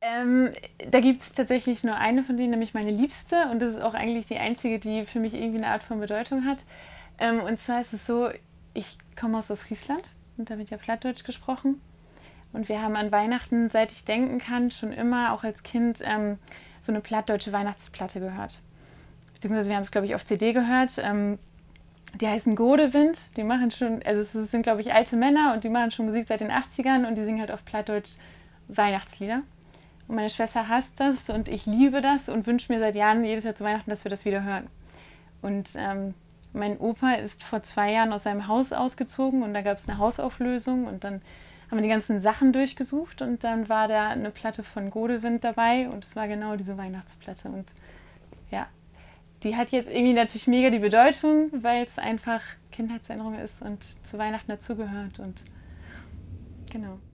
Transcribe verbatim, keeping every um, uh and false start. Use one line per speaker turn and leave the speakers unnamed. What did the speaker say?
Ähm, da gibt es tatsächlich nur eine von denen, nämlich meine Liebste. Und das ist auch eigentlich die einzige, die für mich irgendwie eine Art von Bedeutung hat. Ähm, und zwar ist es so, ich komme aus Ostfriesland und da wird ja Plattdeutsch gesprochen. Und wir haben an Weihnachten, seit ich denken kann, schon immer, auch als Kind, ähm, so eine plattdeutsche Weihnachtsplatte gehört. Beziehungsweise wir haben es, glaube ich, auf C D gehört. Ähm, die heißen Godewind. Die machen schon, also es sind, glaube ich, alte Männer und die machen schon Musik seit den achtzigern und die singen halt auf Plattdeutsch Weihnachtslieder. Und meine Schwester hasst das und ich liebe das und wünsche mir seit Jahren jedes Jahr zu Weihnachten, dass wir das wieder hören. Und ähm, mein Opa ist vor zwei Jahren aus seinem Haus ausgezogen und da gab es eine Hausauflösung und dann haben wir die ganzen Sachen durchgesucht und dann war da eine Platte von Godewind dabei und es war genau diese Weihnachtsplatte. Und ja, die hat jetzt irgendwie natürlich mega die Bedeutung, weil es einfach Kindheitserinnerung ist und zu Weihnachten dazugehört und genau.